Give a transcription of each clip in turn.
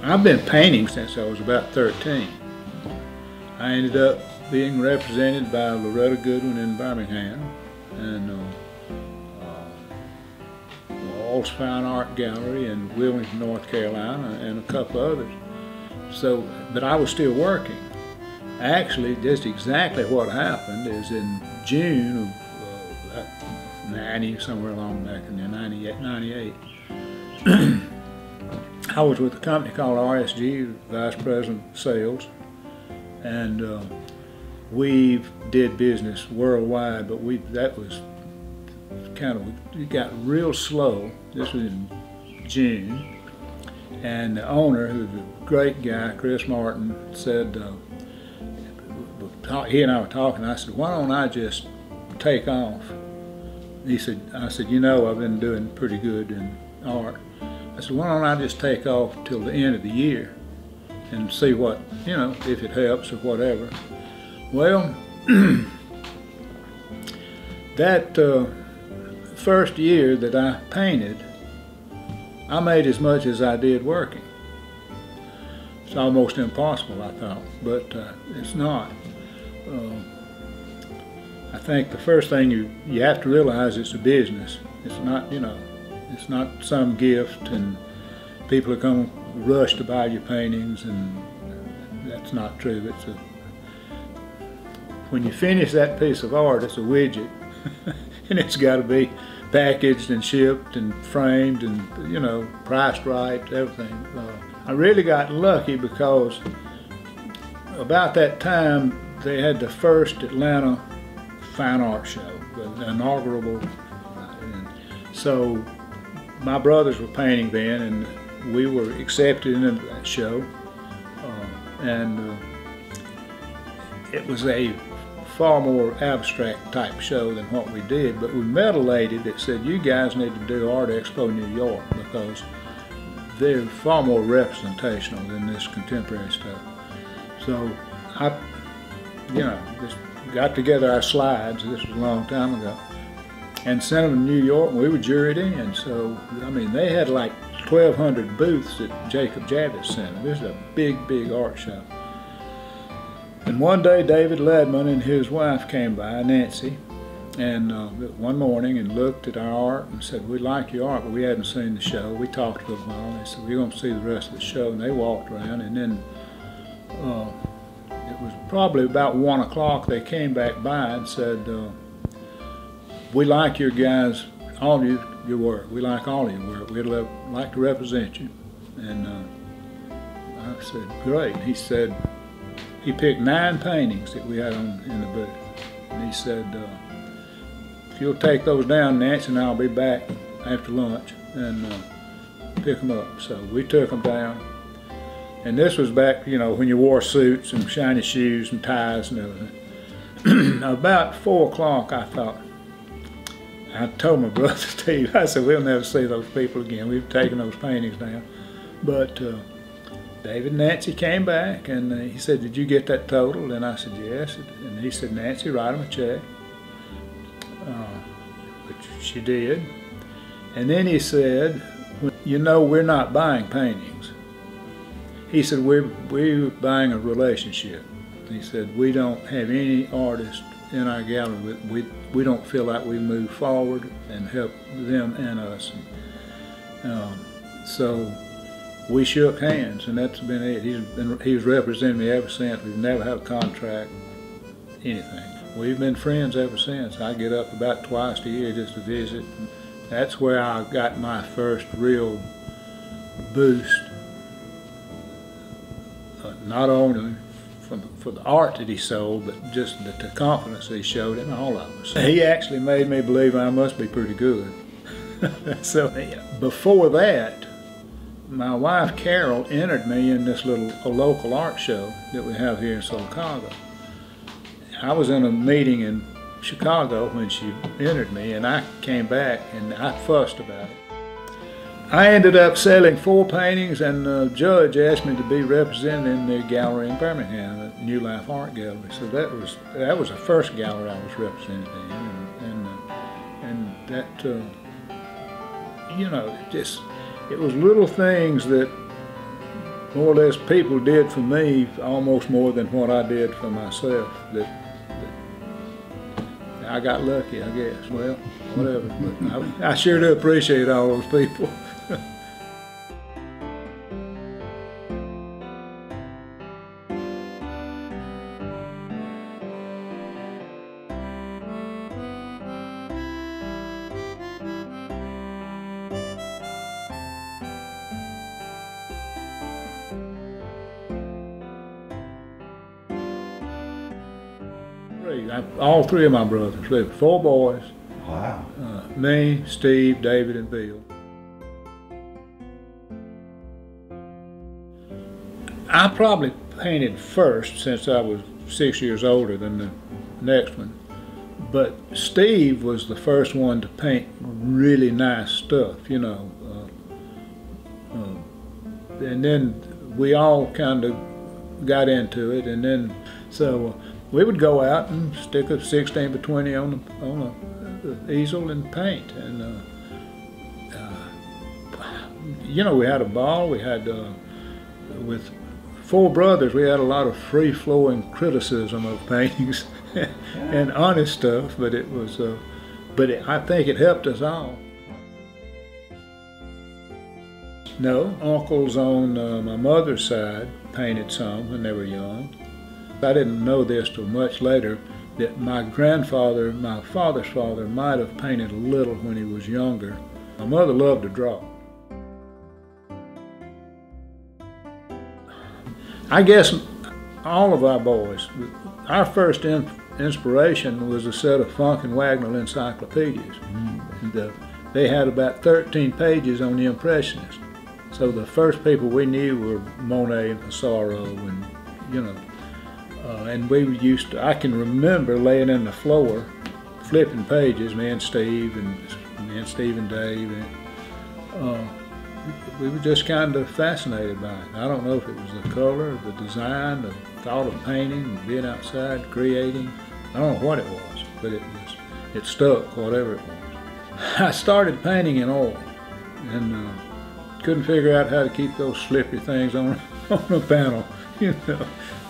I've been painting since I was about 13. I ended up being represented by Loretta Goodwin in Birmingham and All's Fine Art Gallery in Wilmington, North Carolina, and a couple others. So, but I was still working. Actually, just exactly what happened is in June of 90, somewhere along back in there, 98, I was with a company called RSG, Vice President of Sales, and we did business worldwide, but that was kind of, it got real slow. This was in June, and the owner, who's a great guy, Chris Martin, said, he and I were talking, I said, why don't I just take off? He said, I said, you know, I've been doing pretty good in art. I said, why don't I just take off till the end of the year and see what, you know, if it helps or whatever. Well, that first year that I painted, I made as much as I did working. It's almost impossible, I thought, but it's not. I think the first thing you have to realize it's a business. It's not, you know, it's not some gift and people are going to rush to buy your paintings, and that's not true. It's a, when you finish that piece of art, it's a widget, and it's got to be packaged and shipped and framed and, you know, priced right, everything. I really got lucky because about that time they had the first Atlanta Fine Art Show, the inaugural. And so my brothers were painting then, and we were accepted into that show. It was a far more abstract type show than what we did, but we met a lady that said, you guys need to do Art Expo New York because they're far more representational than this contemporary stuff. So I, you know, just got together our slides, this was a long time ago, and sent them to New York, and we were juried in. So, I mean, they had like 1,200 booths at Jacob Javits Center. This is a big, big art show. And one day, David Ledman and his wife came by, Nancy, and one morning and looked at our art and said, we like your art, but we hadn't seen the show. We talked a little while, and they said, we're going to see the rest of the show. And they walked around, and then it was probably about 1 o'clock, they came back by and said, we like your guys, all your work. We like all your work. We'd like to represent you. And I said, great. He said, he picked 9 paintings that we had in the booth. And he said, if you'll take those down, Nancy and I'll be back after lunch and pick them up. So we took them down. And this was back, you know, when you wore suits and shiny shoes and ties and everything. About 4 o'clock, I thought, I told my brother Steve, I said, we'll never see those people again. We've taken those paintings down. But David and Nancy came back, and he said, did you get that total? And I said, yes. And he said, Nancy, write them a check, which she did. And then he said, you know, we're not buying paintings. He said, we're buying a relationship. He said, we don't have any artist in our gallery. We don't feel like we move forward and help them and us. So we shook hands, and that's been it. He's represented me ever since. We've never had a contract, anything. We've been friends ever since. I get up about twice a year just to visit. That's where I got my first real boost. Not only for the art that he sold, but just the confidence he showed in all of us. He actually made me believe I must be pretty good. So before that, my wife Carol entered me in this a local art show that we have here in Chicago. I was in a meeting in Chicago when she entered me, and I came back and I fussed about it. I ended up selling 4 paintings, and the judge asked me to be represented in the gallery in Birmingham, the New Life Art Gallery. So that was the first gallery I was represented in, and that you know, it was little things that more or less people did for me almost more than what I did for myself. That I got lucky, I guess. Well, whatever. But I sure do appreciate all those people. All three of my brothers lived, 4 boys. Wow. Me, Steve, David, and Bill. I probably painted first since I was 6 years older than the next one. But Steve was the first one to paint really nice stuff, you know. And then we all kind of got into it, and then so we would go out and stick a 16 by 20 on the easel and paint. And you know, we had a ball. We had with 4 brothers, we had a lot of free-flowing criticism of paintings and honest stuff. But it was, I think it helped us all. No, uncles on my mother's side painted some when they were young. I didn't know this till much later, that my grandfather, my father's father, might have painted a little when he was younger. My mother loved to draw. I guess all of our boys, our first inspiration was a set of Funk and Wagnall encyclopedias. And, they had about 13 pages on the Impressionists. So the first people we knew were Monet and Pissarro, and you know. And we used to, I can remember laying in the floor, flipping pages, me and Steve and Dave, and we were just kind of fascinated by it. I don't know if it was the color, the design, the thought of painting, being outside, creating. I don't know what it was, but it stuck, whatever it was. I started painting in oil, and couldn't figure out how to keep those slippery things on the panel, you know,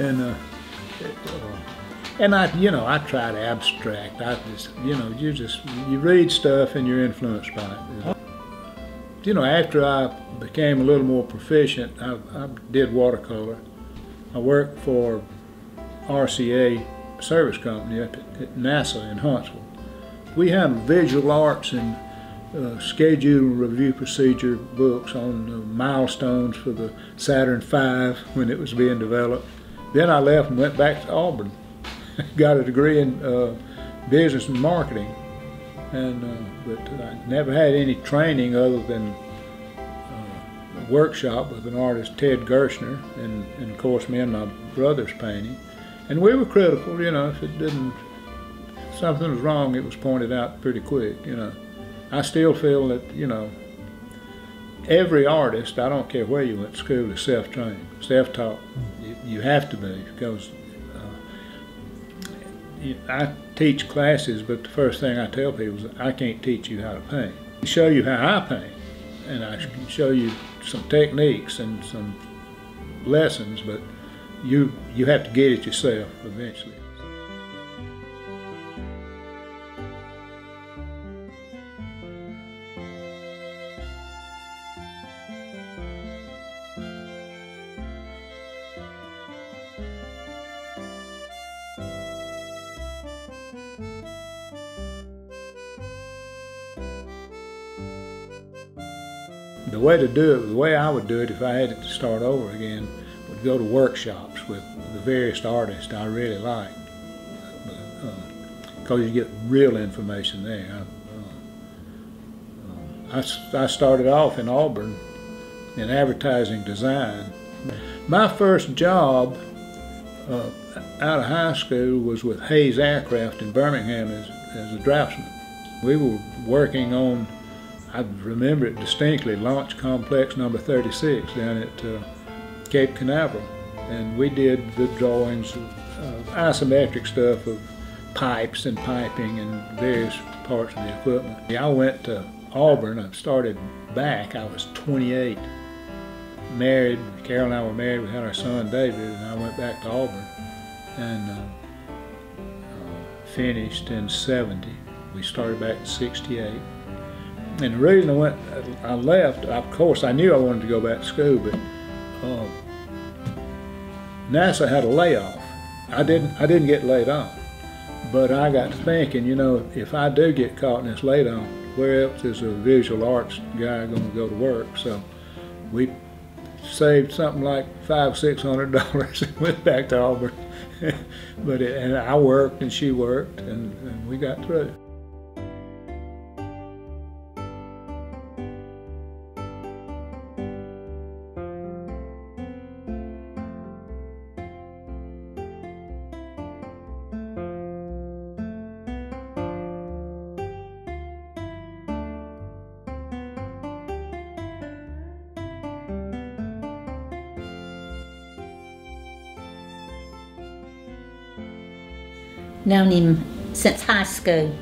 and I try to abstract. I just, you know, you read stuff and you're influenced by it. You know, after I became a little more proficient, I did watercolor. I worked for RCA Service Company up at NASA in Huntsville. We had visual arts and schedule and review procedure books on milestones for the Saturn V when it was being developed. Then I left and went back to Auburn, got a degree in business and marketing, and but I never had any training other than a workshop with an artist, Ted Gershner, and of course me and my brother's painting. And we were critical, you know, if something was wrong, it was pointed out pretty quick, you know. I still feel that, you know, every artist, I don't care where you went to school, is self-trained, self-taught. You have to be, because I teach classes, but the first thing I tell people is I can't teach you how to paint. I can show you how I paint, and I can show you some techniques and some lessons, but you have to get it yourself eventually. The way to do it, the way I would do it if I had to start over again, would go to workshops with the various artists I really liked, because you get real information there. I started off in Auburn in advertising design. My first job out of high school was with Hayes Aircraft in Birmingham as a draftsman. We were working on, I remember it distinctly, Launch Complex number 36 down at Cape Canaveral. And we did the drawings of isometric stuff of pipes and piping and various parts of the equipment. I went to Auburn. I started back. I was 28. married, Carol and I were married, we had our son David, and I went back to Auburn and finished in 70. We started back in 68. And the reason I left, of course I knew I wanted to go back to school, but NASA had a layoff. I didn't get laid off, but I got to thinking, you know, if I do get caught in this layoff, where else is a visual arts guy going to go to work? So we saved something like $500–600 and went back to Auburn. And I worked and she worked, and we got through. Known him since high school.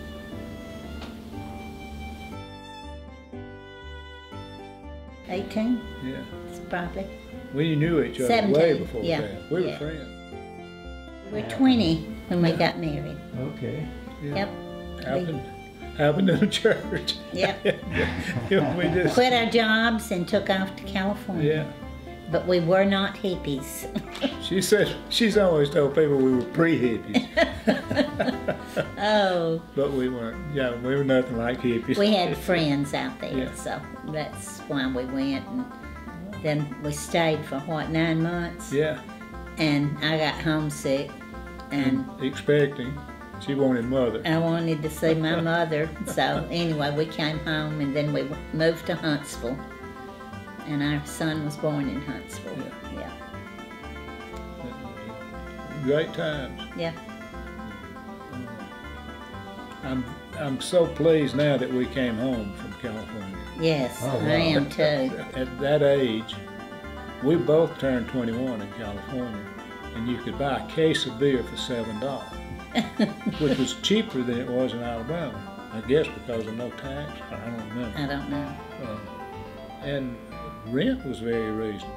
$18? Yeah. It's probably. We knew each other 17, way before yeah, that. We were yeah. friends. We were 20 when we got married. Okay. Yeah. Yep. Happened in the church. Yep. We just, Quit our jobs and took off to California. yeah. But we were not hippies. She said, she's always told people we were pre-hippies. Oh. But we weren't. Yeah, we were nothing like hippies. We had friends out there, Yeah. so that's why we went. And then we stayed for, what, 9 months? Yeah. And I got homesick, and Expecting. She wanted mother. I wanted to see my mother. So anyway, we came home, and then we moved to Huntsville. And our son was born in Huntsville. Yeah. Yeah. Great times. Yeah. I'm so pleased now that we came home from California. Yes, Oh, wow. I am too. At that age, we both turned 21 in California, and you could buy a case of beer for $7, which was cheaper than it was in Alabama. I guess because of no tax. I don't remember. I don't know. And rent was very reasonable.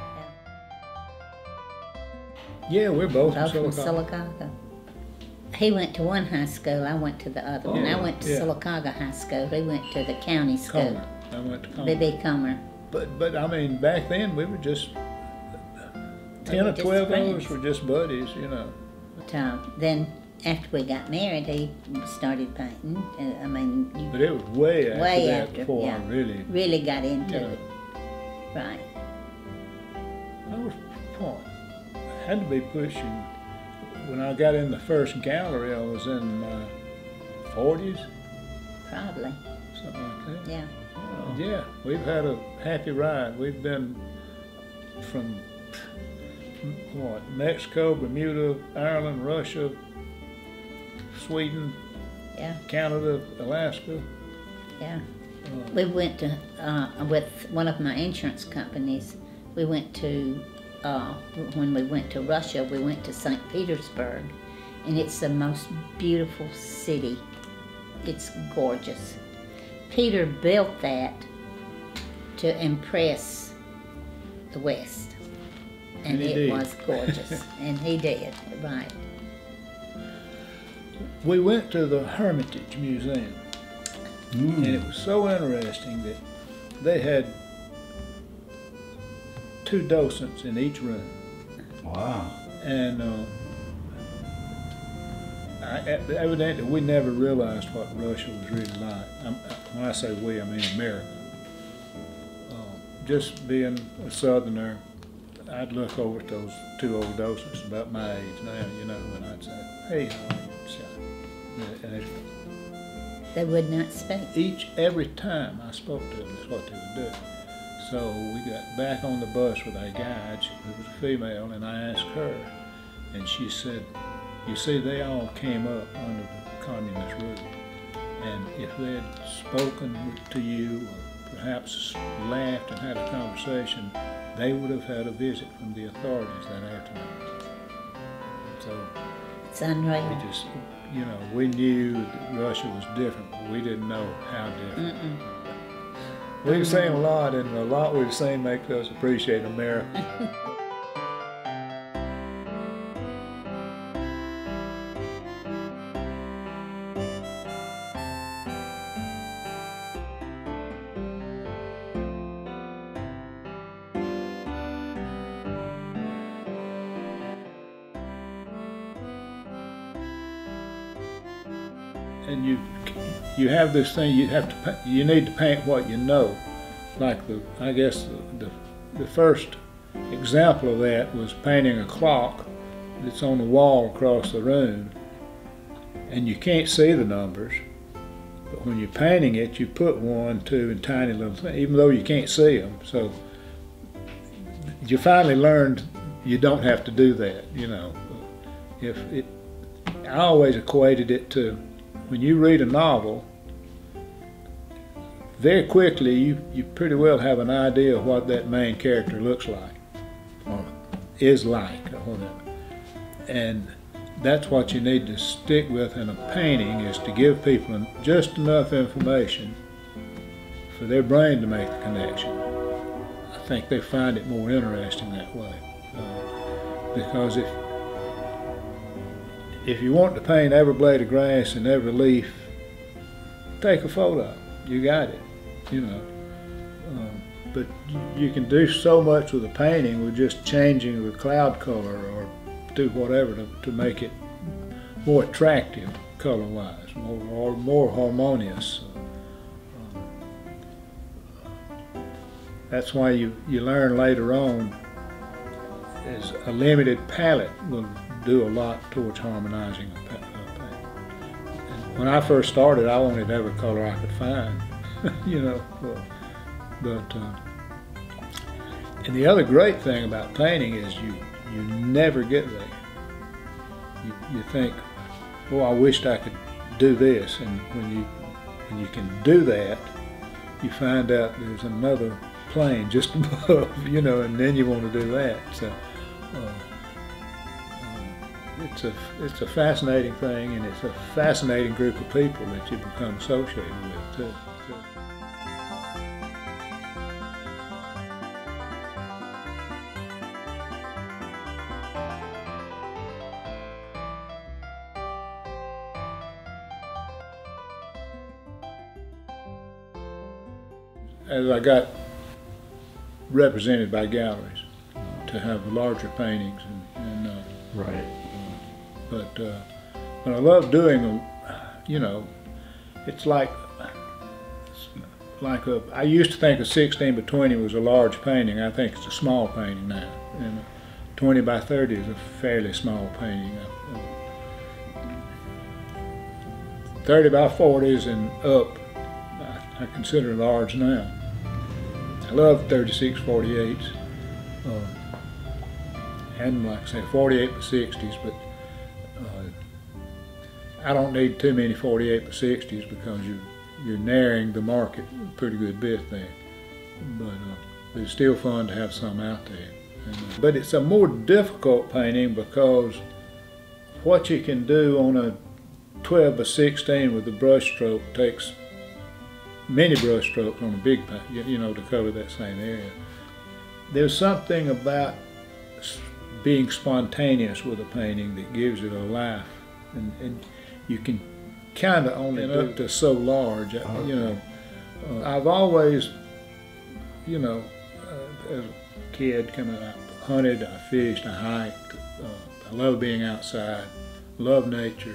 Yeah, we're both Both from from Silicotta. Silicotta. He went to one high school, I went to the other one. I went to Yeah. Silicotta High School, he went to the county school. Comer. I went to Comer. B.B. Comer. But I mean, back then we were just 10 were or just 12 of friends. us were just buddies, you know. So then after we got married, he started painting. I mean, you But it was way after Way that after, before yeah. I really, really got into you know, it. Right. I was, I had to be pushing. When I got in the first gallery, I was in my 40s, Probably. something like that. Yeah. Yeah, we've had a happy ride. We've been from what, Mexico, Bermuda, Ireland, Russia, Sweden, Yeah. Canada, Alaska. Yeah. We went to, with one of my insurance companies, we went to, when we went to Russia, we went to St. Petersburg, and it's the most beautiful city. It's gorgeous. Peter built that to impress the West, and And he it did. was gorgeous, and he did, right. We went to the Hermitage Museum, and it was so interesting that they had 2 docents in each room. Wow. And evidently we never realized what Russia was really like. When I say we, I mean America. Just being a Southerner, I'd look over at those 2 old docents about my age now, you know, and I'd say, hey, how are you? And They would not speak. every time I spoke to them, that's what they would do. So we got back on the bus with our guide, who was a female, and I asked her, and she said, you see, they all came up under the communist rule, and if they had spoken to you, or perhaps laughed and had a conversation, they would have had a visit from the authorities that afternoon. So It's unreal. we just, you know, we knew that Russia was different, but we didn't know how different. We've seen a lot, and a lot we've seen makes us appreciate America. And you have this thing, you need to paint what you know. Like I guess the first example of that was painting a clock that's on the wall across the room, and you can't see the numbers, but when you're painting it, you put 1, 2 in tiny little things, even though you can't see them. So you finally learned you don't have to do that, you know. I always equated it to, when you read a novel, very quickly you pretty well have an idea of what that main character looks like, or is like, or whatever. And that's what you need to stick with in a painting, is to give people just enough information for their brain to make the connection. I think they find it more interesting that way. Because if you want to paint every blade of grass and every leaf, take a photo. You got it, you know. But you can do so much with a painting with just changing the cloud color or do whatever to make it more attractive color-wise, or more harmonious. That's why you learn later on is a limited palette will do a lot towards harmonizing a painting. And when I first started, I wanted every color I could find, you know. And the other great thing about painting is you never get there. You think, oh, I wished I could do this, and when you can do that, you find out there's another plane just above, you know, and then you want to do that. So it's a fascinating thing, and it's a fascinating group of people that you become associated with too. As I got represented by galleries to have larger paintings, right. But I love doing them. You know, it's like I used to think a 16 by 20 was a large painting. I think it's a small painting now, and a 20 by 30 is a fairly small painting. 30 by 40s and up, I consider large now. I love 36 48s, and like I say, 48 by 60s, but I don't need too many 48 by 60s because you're narrowing the market a pretty good bit there. But it's still fun to have some out there. But it's a more difficult painting because what you can do on a 12 by 16 with the brush stroke takes many brush strokes on a big paint, you know, to cover that same area. There's something about being spontaneous with a painting that gives it a life, and you can kind of only do up to so large, you know. I've always, you know, as a kid, kind of hunted, I fished, I hiked. I love being outside, love nature.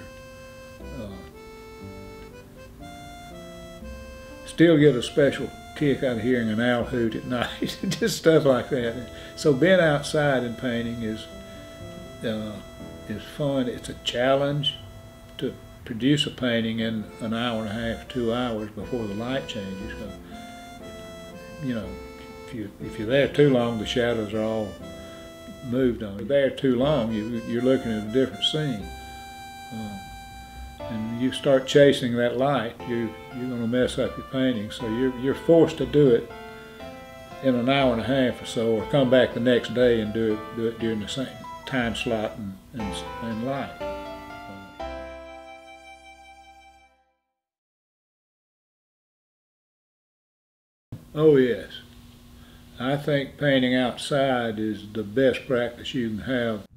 Still get a special kick out of hearing an owl hoot at night, just stuff like that. So being outside and painting is fun. It's a challenge to produce a painting in an hour and a half, 2 hours before the light changes. So, you know, if you're there too long, the shadows are all moved on. If you're there too long, you're looking at a different scene. And you start chasing that light, you're going to mess up your painting. So you're forced to do it in an hour and a half or so, or come back the next day and do it during the same time slot and light. Oh yes. I think painting outside is the best practice you can have.